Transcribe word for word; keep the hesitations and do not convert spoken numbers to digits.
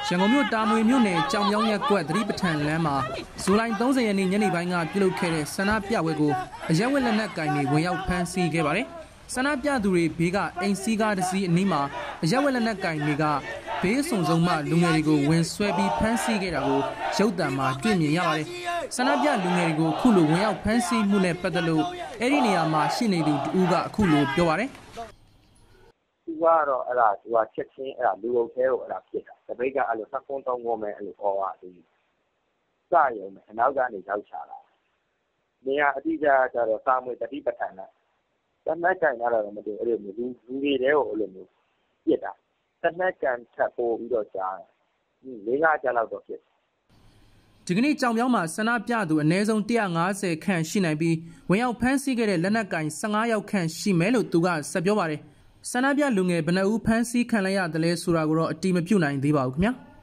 ရန်ကုန်မြို့တာမွေမြို့နယ်ကြောင်မြောင်းရက်ကွက်သတိပဋ္ဌာန်လမ်းမှာဇူလိုင်သုံးဆယ်ရက်နေ့ညနေပိုင်းကပြုလုပ်ခဲ့တဲ့ဆန္ဒပြပွဲကိုအရက်ဝက်လက်နက်ကင်တွေဝင်ရောက်ဖမ်းဆီးခဲ့ပါတယ်။ဆန္ဒပြသူတွေဘေးကအိမ်စီးကားတစ်စီးအနီးမှာအရက်ဝက်လက်နက်ကင်တွေကဘေးစုံစုံမှလူငယ်တွေကိုဝင်ဆွဲပြီးဖမ်းဆီးခဲ့တာကိုရုပ်သံမှာတွေ့မြင်ရပါတယ်။ဆန္ဒပြလူငယ်တွေကိုခုလိုဝင်ရောက်ဖမ်းဆီးမှုနဲ့ပတ်သက်လို့အဲ့ဒီနေရာမှာရှိနေသူတူကအခုလိုပြောပါတယ်။သူကတော့အဲ့ဒါသူကချက်ချင်းအဲ့ဒါလူအုပ်ထဲကိုအဲ့ဒါဖြစ်တာတပိတ်ကအဲ့လိုသကွန်းတောင်းကုန်မဲ့အဲ့လိုဟောတာဒီစရုံနဲ့အနောက်ကနေရောက်ချလာနေရာအတိအကျကျတော့စာမွေတတိပဋ္ဌာန်နဲ့တနက်ကင်လာတော့မတူအဲ့လိုမျိုးလူလူတွေတဲကိုအဲ့လိုမျိုးပြစ်တာတနက်ကန်ထပ်ပို့ပြီးတော့ကြားတယ်လေးငါးကျလောက်တော့ဖြစ်ဒီကနေ့ကြောင်မြောင်းမှာဆန္ဒပြသူအနည်းဆုံးone hundred fiftyခန့်ရှိနိုင်ပြီးဝင်ရောက်ဖမ်းဆီးခဲ့တဲ့လက်နက်ကင်fifteenယောက်ခန့်ရှိမယ်လို့သူကဆက်ပြောပါတယ်ဆန္ဒပြလူငယ်ဘယ်နှဦးဖမ်းဆီးခံလိုက်ရတယ်လဲဆိုတာကိုတော့အတိမပြုနိုင်သေးပါဘူးခင်ဗျာ